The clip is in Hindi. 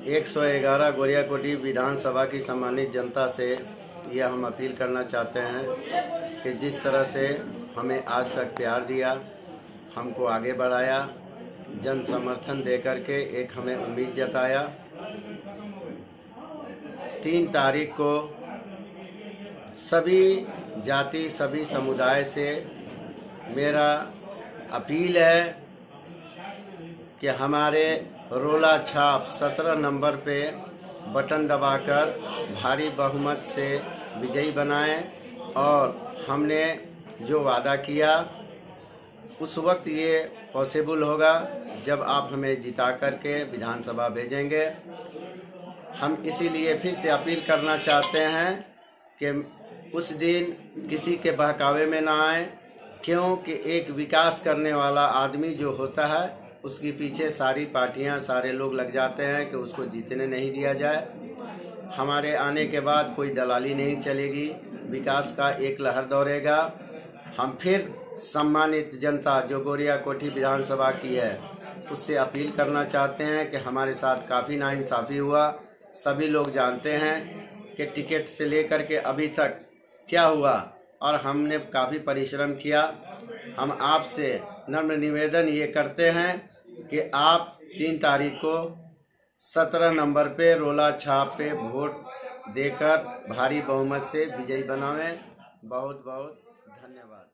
111 गोरियाकोटी विधानसभा की सम्मानित जनता से यह हम अपील करना चाहते हैं कि जिस तरह से हमें आज तक प्यार दिया, हमको आगे बढ़ाया, जन समर्थन देकर के एक हमें उम्मीद जताया। 3 तारीख को सभी जाति सभी समुदाय से मेरा अपील है कि हमारे रोला छाप 17 नंबर पे बटन दबाकर भारी बहुमत से विजयी बनाएं और हमने जो वादा किया उस वक्त ये पॉसिबल होगा जब आप हमें जिता करके विधानसभा भेजेंगे। हम इसीलिए फिर से अपील करना चाहते हैं कि उस दिन किसी के बहकावे में ना आए, क्योंकि एक विकास करने वाला आदमी जो होता है उसके पीछे सारी पार्टियां सारे लोग लग जाते हैं कि उसको जीतने नहीं दिया जाए। हमारे आने के बाद कोई दलाली नहीं चलेगी, विकास का एक लहर दौड़ेगा। हम फिर सम्मानित जनता जो गोरियाकोटी विधानसभा की है उससे अपील करना चाहते हैं कि हमारे साथ काफ़ी नाइंसाफ़ी हुआ। सभी लोग जानते हैं कि टिकट से लेकर के अभी तक क्या हुआ और हमने काफ़ी परिश्रम किया। हम आपसे नम्र निवेदन ये करते हैं कि आप 3 तारीख को 17 नंबर पे रोला छाप पे वोट देकर भारी बहुमत से विजयी बनावें। बहुत बहुत धन्यवाद।